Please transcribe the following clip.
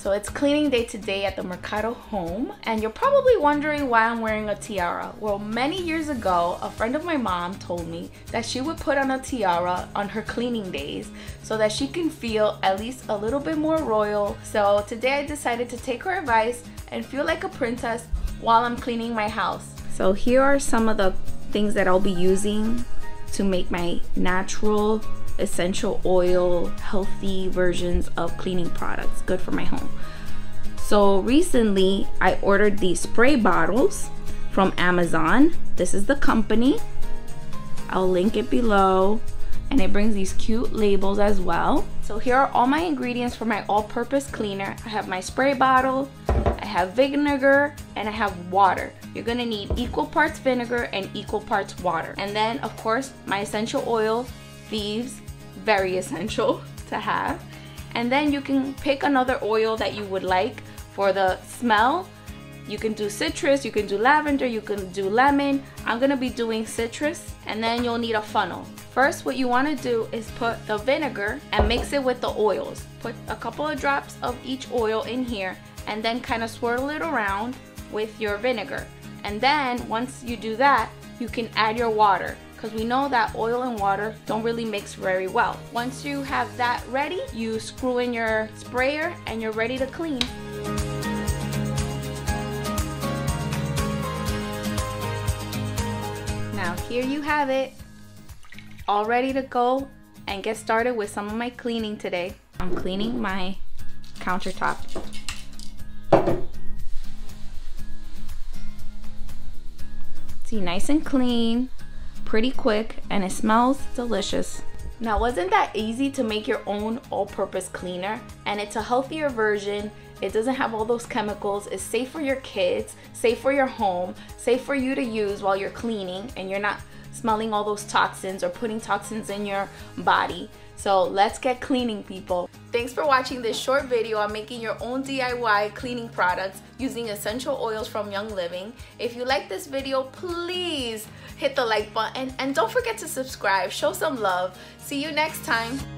So it's cleaning day today at the Mercado home, and you're probably wondering why I'm wearing a tiara. Well, many years ago, a friend of my mom told me that she would put on a tiara on her cleaning days so that she can feel at least a little bit more royal. So today I decided to take her advice and feel like a princess while I'm cleaning my house. So here are some of the things that I'll be using to make my natural essential oil healthy versions of cleaning products good for my home. So recently I ordered these spray bottles from Amazon. This is the company. I'll link it below, and it brings these cute labels as well. So here are all my ingredients for my all-purpose cleaner. I have my spray bottle, I have vinegar, and I have water. You're gonna need equal parts vinegar and equal parts water. And then of course my essential oil, Thieves, very essential to have. And then you can pick another oil that you would like for the smell. You can do citrus, you can do lavender, you can do lemon. I'm gonna be doing citrus. And then you'll need a funnel. First, what you wanna do is put the vinegar and mix it with the oils. Put a couple of drops of each oil in here and then kind of swirl it around with your vinegar. And then once you do that, you can add your water, because we know that oil and water don't really mix very well. Once you have that ready, you screw in your sprayer and you're ready to clean. Now here you have it, all ready to go and get started with some of my cleaning today. I'm cleaning my countertop. See, nice and clean, pretty quick, and it smells delicious. Now, wasn't that easy to make your own all-purpose cleaner? And it's a healthier version. It doesn't have all those chemicals. It's safe for your kids, safe for your home, safe for you to use while you're cleaning, and you're not smelling all those toxins or putting toxins in your body. So let's get cleaning, people. Thanks for watching this short video on making your own DIY cleaning products using essential oils from Young Living. If you like this video, please hit the like button and don't forget to subscribe. Show some love. See you next time.